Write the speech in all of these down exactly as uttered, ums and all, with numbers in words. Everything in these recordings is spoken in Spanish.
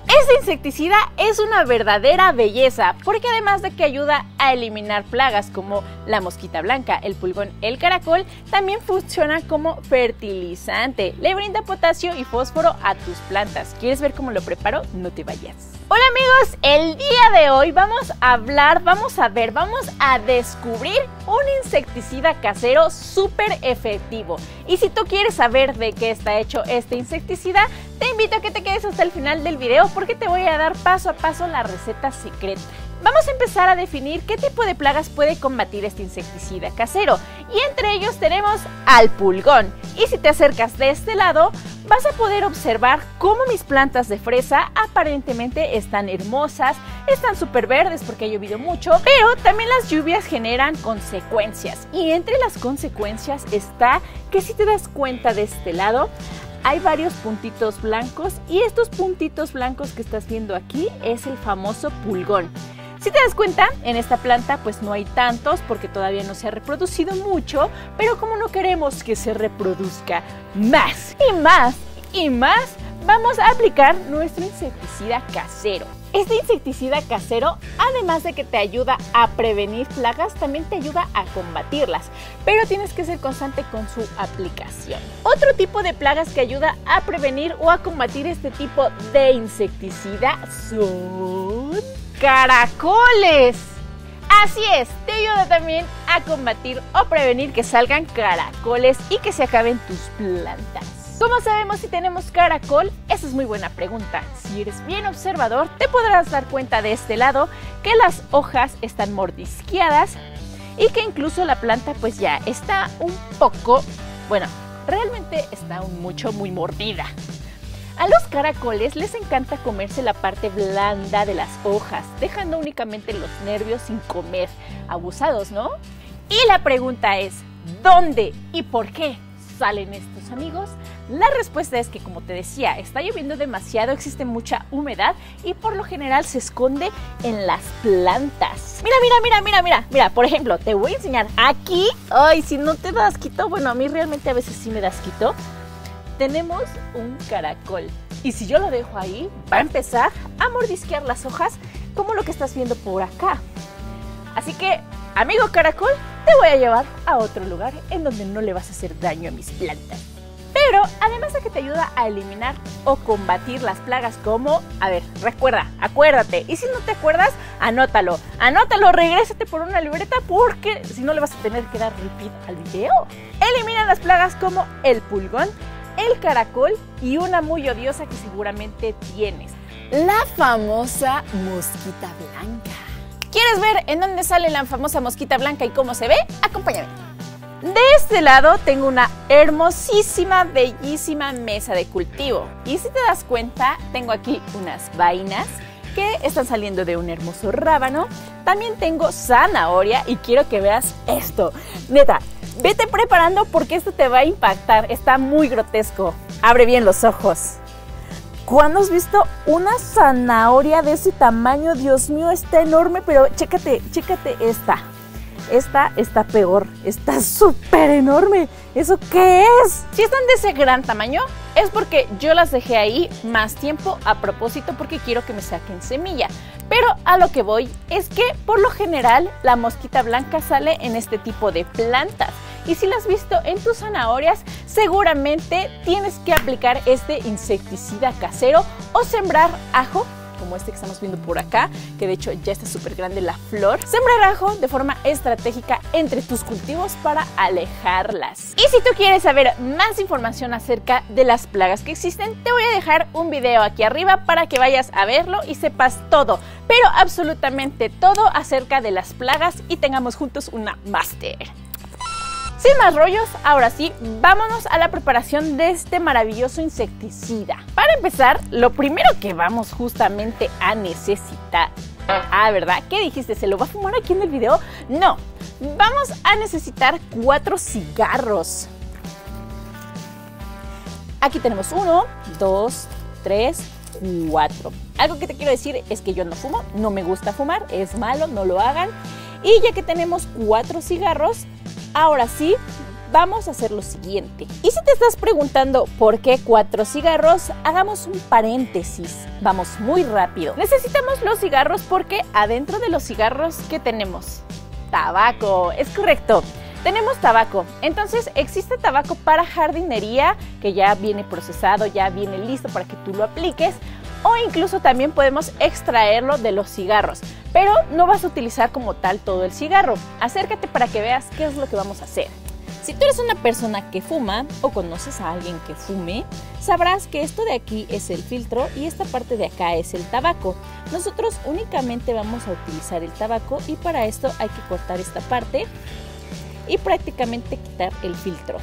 Este insecticida es una verdadera belleza porque además de que ayuda a eliminar plagas como la mosquita blanca, el pulgón, el caracol, también funciona como fertilizante. Le brinda potasio y fósforo a tus plantas. ¿Quieres ver cómo lo preparo? No te vayas. Hola amigos, el día de hoy vamos a hablar, vamos a ver, vamos a descubrir un insecticida casero súper efectivo. Y si tú quieres saber de qué está hecho este insecticida, te invito a que te quedes hasta el final del video porque te voy a dar paso a paso la receta secreta. Vamos a empezar a definir qué tipo de plagas puede combatir este insecticida casero. Y entre ellos tenemos al pulgón. Y si te acercas de este lado, vas a poder observar cómo mis plantas de fresa aparentemente están hermosas, están súper verdes porque ha llovido mucho, pero también las lluvias generan consecuencias. Y entre las consecuencias está que si te das cuenta de este lado, hay varios puntitos blancos y estos puntitos blancos que estás viendo aquí es el famoso pulgón. Si te das cuenta, en esta planta pues no hay tantos porque todavía no se ha reproducido mucho, pero como no queremos que se reproduzca más y más y más, vamos a aplicar nuestro insecticida casero. Este insecticida casero, además de que te ayuda a prevenir plagas, también te ayuda a combatirlas, pero tienes que ser constante con su aplicación. Otro tipo de plagas que ayuda a prevenir o a combatir este tipo de insecticida son caracoles. Así es, te ayuda también a combatir o prevenir que salgan caracoles y que se acaben tus plantas. ¿Cómo sabemos si tenemos caracol? Esa es muy buena pregunta. Si eres bien observador, te podrás dar cuenta de este lado que las hojas están mordisqueadas y que incluso la planta pues ya está un poco, bueno, realmente está un mucho muy mordida. A los caracoles les encanta comerse la parte blanda de las hojas, dejando únicamente los nervios sin comer. Abusados, ¿no? Y la pregunta es, ¿dónde y por qué salen estos amigos? La respuesta es que, como te decía, está lloviendo demasiado, existe mucha humedad y por lo general se esconde en las plantas. Mira, mira, mira, mira, mira, mira, por ejemplo, te voy a enseñar aquí. Ay, si no te das quito, bueno, a mí realmente a veces sí me das quito. Tenemos un caracol y si yo lo dejo ahí, va a empezar a mordisquear las hojas como lo que estás viendo por acá. Así que, amigo caracol, te voy a llevar a otro lugar en donde no le vas a hacer daño a mis plantas. Pero además de que te ayuda a eliminar o combatir las plagas como, a ver, recuerda, acuérdate, y si no te acuerdas, anótalo, anótalo, regrésate por una libreta porque si no le vas a tener que dar repeat al video. Elimina las plagas como el pulgón, el caracol y una muy odiosa que seguramente tienes, la famosa mosquita blanca. ¿Quieres ver en dónde sale la famosa mosquita blanca y cómo se ve? Acompáñame. De este lado tengo una hermosísima, bellísima mesa de cultivo. Y si te das cuenta, tengo aquí unas vainas que están saliendo de un hermoso rábano. También tengo zanahoria y quiero que veas esto. Neta, vete preparando porque esto te va a impactar. Está muy grotesco. Abre bien los ojos. ¿Cuándo has visto una zanahoria de ese tamaño? Dios mío, está enorme, pero chécate, chécate esta. Esta está peor, está súper enorme. ¿Eso qué es? Si están de ese gran tamaño, es porque yo las dejé ahí más tiempo a propósito porque quiero que me saquen semilla. Pero a lo que voy es que por lo general la mosquita blanca sale en este tipo de plantas. Y si la has visto en tus zanahorias, seguramente tienes que aplicar este insecticida casero o sembrar ajo, como este que estamos viendo por acá, que de hecho ya está súper grande la flor. Sembrar ajo de forma estratégica entre tus cultivos para alejarlas. Y si tú quieres saber más información acerca de las plagas que existen, te voy a dejar un video aquí arriba para que vayas a verlo y sepas todo, pero absolutamente todo acerca de las plagas y tengamos juntos una máster. Sin más rollos, ahora sí, vámonos a la preparación de este maravilloso insecticida. Para empezar, lo primero que vamos justamente a necesitar... Ah, ¿verdad? ¿Qué dijiste? ¿Se lo va a fumar aquí en el video? No, vamos a necesitar cuatro cigarros. Aquí tenemos uno, dos, tres, cuatro. Algo que te quiero decir es que yo no fumo, no me gusta fumar, es malo, no lo hagan. Y ya que tenemos cuatro cigarros, ahora sí, vamos a hacer lo siguiente. Y si te estás preguntando por qué cuatro cigarros, hagamos un paréntesis. Vamos muy rápido. Necesitamos los cigarros porque adentro de los cigarros, ¿qué tenemos? Tabaco, es correcto. Tenemos tabaco, entonces existe tabaco para jardinería que ya viene procesado, ya viene listo para que tú lo apliques, o incluso también podemos extraerlo de los cigarros, pero no vas a utilizar como tal todo el cigarro. Acércate para que veas qué es lo que vamos a hacer. Si tú eres una persona que fuma o conoces a alguien que fume, sabrás que esto de aquí es el filtro y esta parte de acá es el tabaco. Nosotros únicamente vamos a utilizar el tabaco y para esto hay que cortar esta parte y prácticamente quitar el filtro.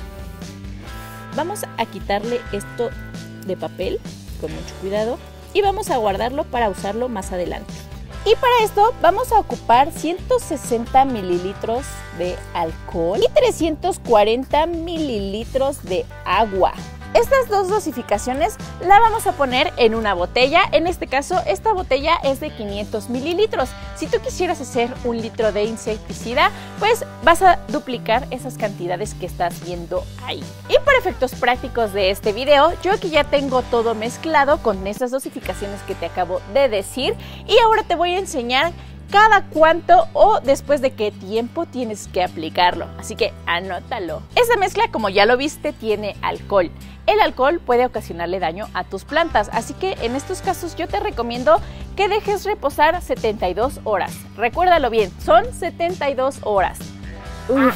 Vamos a quitarle esto de papel con mucho cuidado y vamos a guardarlo para usarlo más adelante. Y para esto vamos a ocupar ciento sesenta mililitros de alcohol y trescientos cuarenta mililitros de agua. Estas dos dosificaciones la vamos a poner en una botella. En este caso, esta botella es de quinientos mililitros. Si tú quisieras hacer un litro de insecticida, pues vas a duplicar esas cantidades que estás viendo ahí. Y para efectos prácticos de este video, yo aquí ya tengo todo mezclado con esas dosificaciones que te acabo de decir. Y ahora te voy a enseñar cada cuánto o después de qué tiempo tienes que aplicarlo. Así que anótalo. Esta mezcla, como ya lo viste, tiene alcohol. El alcohol puede ocasionarle daño a tus plantas, así que en estos casos yo te recomiendo que dejes reposar setenta y dos horas. Recuérdalo bien, son setenta y dos horas. Uf.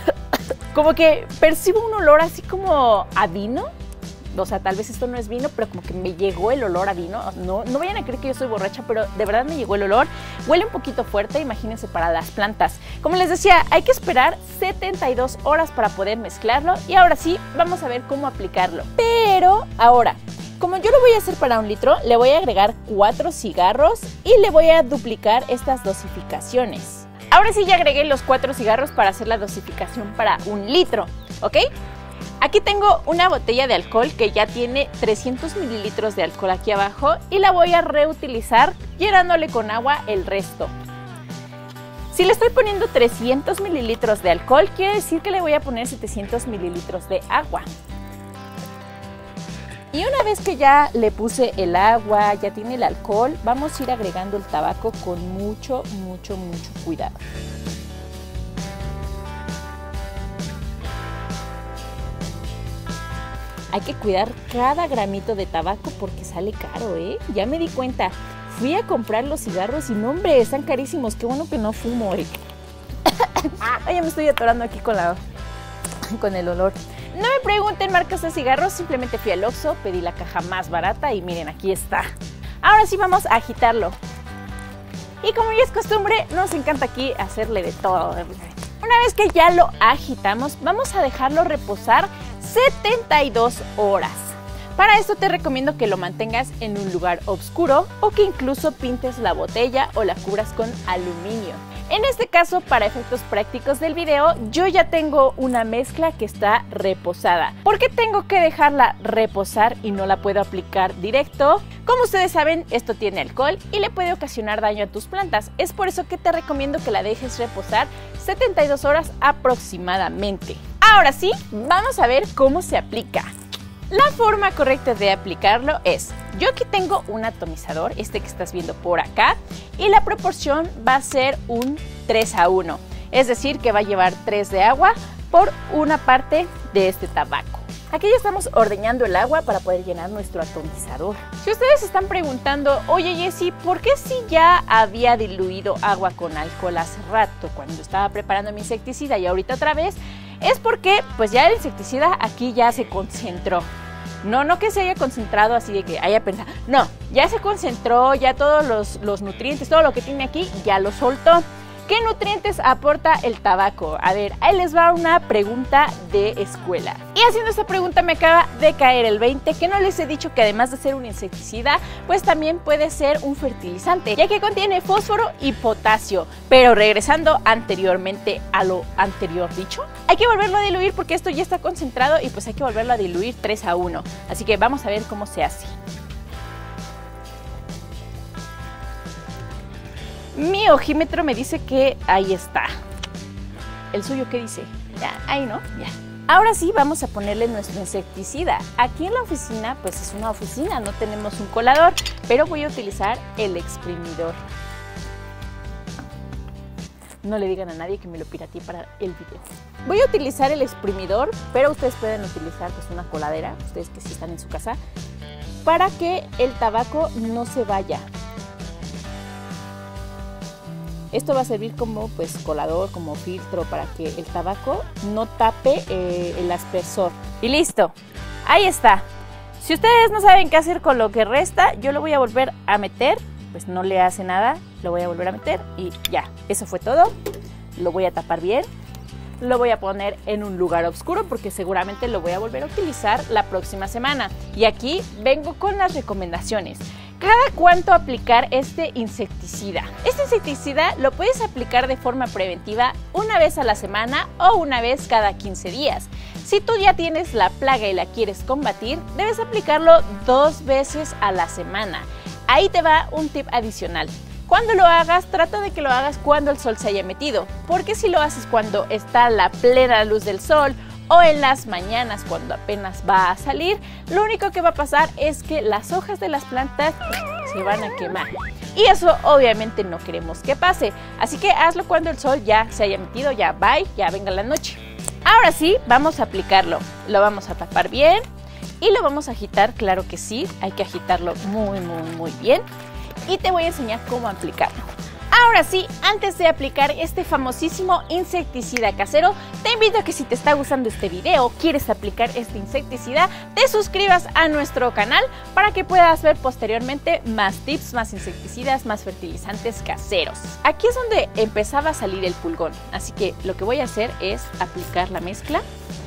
Como que percibo un olor así como a vino. O sea, tal vez esto no es vino, pero como que me llegó el olor a vino. No, no vayan a creer que yo soy borracha, pero de verdad me llegó el olor. Huele un poquito fuerte, imagínense, para las plantas. Como les decía, hay que esperar setenta y dos horas para poder mezclarlo. Y ahora sí, vamos a ver cómo aplicarlo. Pero ahora, como yo lo voy a hacer para un litro, le voy a agregar cuatro cigarros y le voy a duplicar estas dosificaciones. Ahora sí ya agregué los cuatro cigarros para hacer la dosificación para un litro, ¿ok? Aquí tengo una botella de alcohol que ya tiene trescientos mililitros de alcohol aquí abajo y la voy a reutilizar llenándole con agua el resto. Si le estoy poniendo trescientos mililitros de alcohol, quiere decir que le voy a poner setecientos mililitros de agua. Y una vez que ya le puse el agua, ya tiene el alcohol, vamos a ir agregando el tabaco con mucho, mucho, mucho cuidado. Hay que cuidar cada gramito de tabaco porque sale caro, ¿eh? Ya me di cuenta. Fui a comprar los cigarros y no, hombre, están carísimos. Qué bueno que no fumo, ¿eh? Ay, ya me estoy atorando aquí con, la, con el olor. No me pregunten marcas de cigarros, simplemente fui al Oxxo, pedí la caja más barata y miren, aquí está. Ahora sí vamos a agitarlo. Y como ya es costumbre, nos encanta aquí hacerle de todo. Una vez que ya lo agitamos, vamos a dejarlo reposar setenta y dos horas. Para esto te recomiendo que lo mantengas en un lugar oscuro o que incluso pintes la botella o la cubras con aluminio. En este caso, para efectos prácticos del video, yo ya tengo una mezcla que está reposada. ¿Por qué tengo que dejarla reposar y no la puedo aplicar directo? Como ustedes saben, esto tiene alcohol y le puede ocasionar daño a tus plantas. Es por eso que te recomiendo que la dejes reposar setenta y dos horas aproximadamente. Ahora sí, vamos a ver cómo se aplica. La forma correcta de aplicarlo es, yo aquí tengo un atomizador, este que estás viendo por acá, y la proporción va a ser un tres a uno, es decir, que va a llevar tres de agua por una parte de este tabaco. Aquí ya estamos ordeñando el agua para poder llenar nuestro atomizador. Si ustedes se están preguntando, oye Jessie, ¿por qué si ya había diluido agua con alcohol hace rato cuando estaba preparando mi insecticida y ahorita otra vez? Es porque pues ya el insecticida aquí ya se concentró. No, no que se haya concentrado así de que haya pensado. No, ya se concentró, ya todos los, los nutrientes, todo lo que tiene aquí ya lo soltó. ¿Qué nutrientes aporta el tabaco? A ver, ahí les va una pregunta de escuela. Y haciendo esta pregunta me acaba de caer el veinte, que no les he dicho que además de ser un insecticida, pues también puede ser un fertilizante, ya que contiene fósforo y potasio. Pero regresando anteriormente a lo anterior dicho, hay que volverlo a diluir porque esto ya está concentrado y pues hay que volverlo a diluir tres a uno. Así que vamos a ver cómo se hace. Mi ojímetro me dice que ahí está. ¿El suyo qué dice? Ya, ahí no, ya. Ahora sí vamos a ponerle nuestro insecticida. Aquí en la oficina, pues es una oficina, no tenemos un colador, pero voy a utilizar el exprimidor. No le digan a nadie que me lo pirateé para el video. Voy a utilizar el exprimidor, pero ustedes pueden utilizar pues una coladera, ustedes que sí están en su casa, para que el tabaco no se vaya. Esto va a servir como pues colador, como filtro, para que el tabaco no tape eh, el aspersor. Y listo, ahí está. Si ustedes no saben qué hacer con lo que resta, yo lo voy a volver a meter. Pues no le hace nada, lo voy a volver a meter y ya, eso fue todo. Lo voy a tapar bien, lo voy a poner en un lugar oscuro porque seguramente lo voy a volver a utilizar la próxima semana. Y aquí vengo con las recomendaciones. ¿Cada cuánto aplicar este insecticida? Este insecticida lo puedes aplicar de forma preventiva una vez a la semana o una vez cada quince días. Si tú ya tienes la plaga y la quieres combatir, debes aplicarlo dos veces a la semana. Ahí te va un tip adicional. Cuando lo hagas, trata de que lo hagas cuando el sol se haya metido, porque si lo haces cuando está la plena luz del sol o en las mañanas cuando apenas va a salir, lo único que va a pasar es que las hojas de las plantas se van a quemar. Y eso obviamente no queremos que pase, así que hazlo cuando el sol ya se haya metido, ya bye, ya venga la noche. Ahora sí, vamos a aplicarlo. Lo vamos a tapar bien. Y lo vamos a agitar, claro que sí, hay que agitarlo muy, muy, muy bien. Y te voy a enseñar cómo aplicarlo. Ahora sí, antes de aplicar este famosísimo insecticida casero, te invito a que si te está gustando este video, quieres aplicar este insecticida, te suscribas a nuestro canal para que puedas ver posteriormente más tips, más insecticidas, más fertilizantes caseros. Aquí es donde empezaba a salir el pulgón, así que lo que voy a hacer es aplicar la mezcla.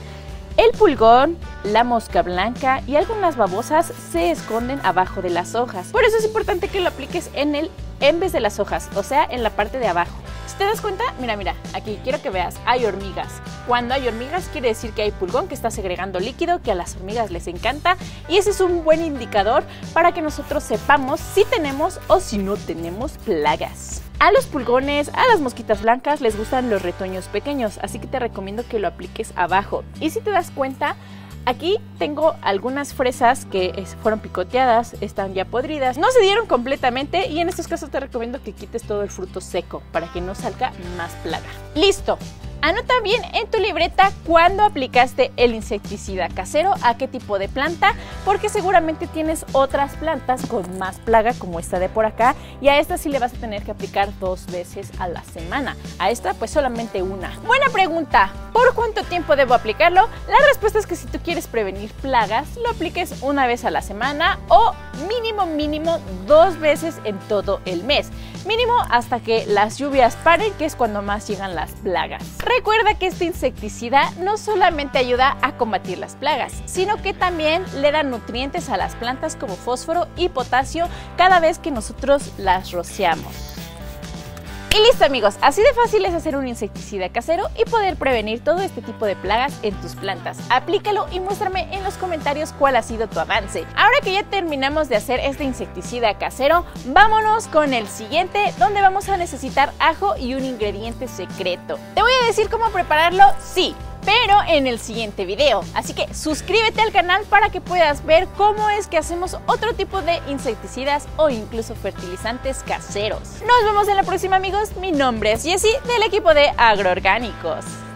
El pulgón, la mosca blanca y algunas babosas se esconden abajo de las hojas. Por eso es importante que lo apliques en el en vez de las hojas, o sea, en la parte de abajo. Si te das cuenta, mira, mira, aquí quiero que veas, hay hormigas. Cuando hay hormigas quiere decir que hay pulgón que está segregando líquido, que a las hormigas les encanta, y ese es un buen indicador para que nosotros sepamos si tenemos o si no tenemos plagas. A los pulgones, a las mosquitas blancas les gustan los retoños pequeños, así que te recomiendo que lo apliques abajo. Y si te das cuenta, aquí tengo algunas fresas que fueron picoteadas, están ya podridas, no se dieron completamente y en estos casos te recomiendo que quites todo el fruto seco para que no salga más plaga. ¡Listo! Anota bien en tu libreta cuándo aplicaste el insecticida casero, a qué tipo de planta, porque seguramente tienes otras plantas con más plaga como esta de por acá y a esta sí le vas a tener que aplicar dos veces a la semana. A esta pues solamente una. Buena pregunta, ¿por cuánto tiempo debo aplicarlo? La respuesta es que si tú quieres prevenir plagas, lo apliques una vez a la semana o mínimo mínimo dos veces en todo el mes. Mínimo hasta que las lluvias paren, que es cuando más llegan las plagas. Recuerda que este insecticida no solamente ayuda a combatir las plagas, sino que también le da nutrientes a las plantas como fósforo y potasio cada vez que nosotros las rociamos. Y listo amigos, así de fácil es hacer un insecticida casero y poder prevenir todo este tipo de plagas en tus plantas. Aplícalo y muéstrame en los comentarios cuál ha sido tu avance. Ahora que ya terminamos de hacer este insecticida casero, vámonos con el siguiente, donde vamos a necesitar ajo y un ingrediente secreto. ¿Te voy a decir cómo prepararlo? Sí, pero en el siguiente video. Así que suscríbete al canal para que puedas ver cómo es que hacemos otro tipo de insecticidas o incluso fertilizantes caseros. Nos vemos en la próxima amigos, mi nombre es Jessie del equipo de Agroorgánicos.